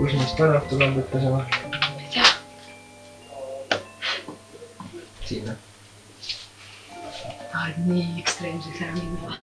kus neist on õhtul pesema? Ei tea. Siin või? Tahad nii ekstreemseks ära minna?